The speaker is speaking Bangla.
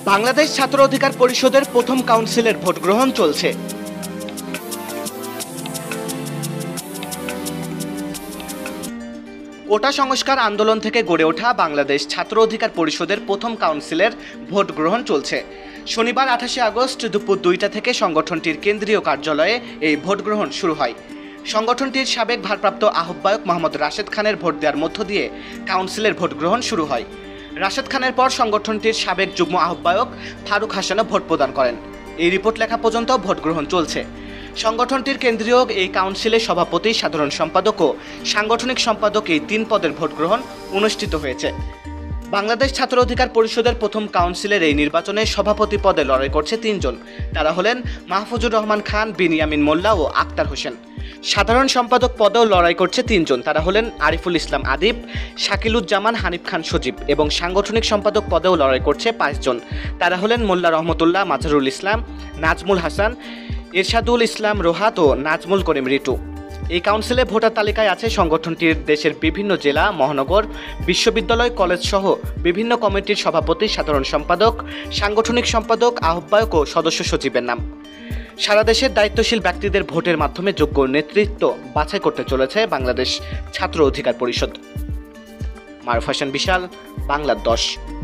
বাংলাদেশ ছাত্র অধিকার পরিষদের প্রথম কাউন্সিলের ভোট গ্রহণ চলছে। কোটা সংস্কার আন্দোলন থেকে গড়ে ওঠা বাংলাদেশ ছাত্র অধিকার পরিষদের প্রথম কাউন্সিলের ভোট গ্রহণ চলছে। শনিবার 28 আগস্ট দুপুর 2টা থেকে সংগঠনটির কেন্দ্রীয় কার্যালয়ে এই ভোট গ্রহণ শুরু হয়। সংগঠনটির সাবেক ভারপ্রাপ্ত আহ্বায়ক মোহাম্মদ রাশেদ খানের ভোট দেওয়ার মধ্য দিয়ে কাউন্সিলের ভোট গ্রহণ শুরু হয়। রাশেদ খানের পর সংগঠনটির সাবেক যুগ্ম আহ্বায়ক ফারুক হাসানও ভোট প্রদান করেন। এই রিপোর্ট লেখা পর্যন্ত ভোট গ্রহণ চলছে। সংগঠনটির কেন্দ্রীয় এই কাউন্সিলের সভাপতি, সাধারণ সম্পাদক ও সাংগঠনিক সম্পাদক এই 3 পদের ভোট গ্রহণ অনুষ্ঠিত হয়েছে। বাংলাদেশ ছাত্র অধিকার পরিষদের প্রথম কাউন্সিলের এই নির্বাচনে সভাপতি পদে লড়াই করছে 3 জন। তারা হলেন মাহফুজুর রহমান খান, বিনিয়ামিন মোল্লা ও আক্তার হোসেন। সাধারণ সম্পাদক পদেও লড়াই করছে 3 জন। তারা হলেন আরিফুল ইসলাম আদিব, শাকিলুজ্জামান, হানিফ খান সজীব। এবং সাংগঠনিক সম্পাদক পদেও লড়াই করছে 5 জন। তারা হলেন মোল্লা রহমতুল্লাহ, মাজহারুল ইসলাম, নাজমুল হাসান, এরশাদুল ইসলাম রোহাত ও নাজমুল করিম রিটু। এই কাউন্সিলে ভোটার তালিকায় আছে সংগঠনটির দেশের বিভিন্ন জেলা, মহানগর, বিশ্ববিদ্যালয়, কলেজ সহ বিভিন্ন কমিটির সভাপতি, সাধারণ সম্পাদক, সাংগঠনিক সম্পাদক, আহ্বায়ক ও সদস্য সচিবের নাম। সারা দেশের দায়িত্বশীল ব্যক্তিদের ভোটের মাধ্যমে যোগ্য নেতৃত্ব বাছাই করতে চলেছে বাংলাদেশ ছাত্র অধিকার পরিষদ। মারুফ হাসান বিশাল, বাংলা 10।